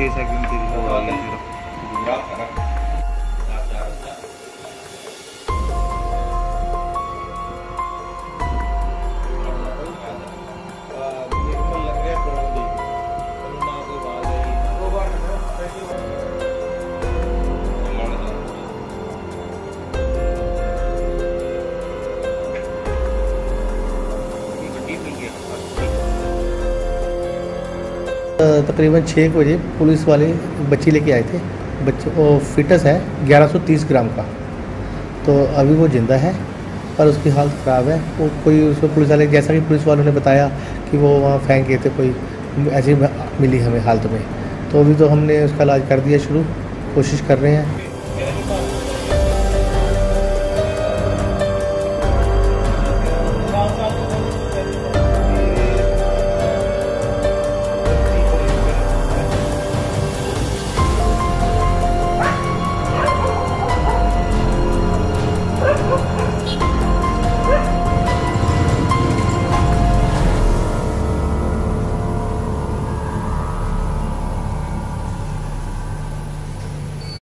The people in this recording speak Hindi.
6 सेकंड की वो आ गई सिर्फ। तकरीबन 6 बजे पुलिस वाले बच्ची लेके आए थे। बच्चे वो फिटस है 1130 ग्राम का, तो अभी वो जिंदा है पर उसकी हालत ख़राब है। वो कोई उसमें पुलिस वाले, जैसा कि पुलिस वालों ने बताया कि वो वहाँ फेंक गए थे, कोई ऐसी मिली हमें हालत में। तो अभी तो हमने उसका इलाज कर दिया शुरू, कोशिश कर रहे हैं।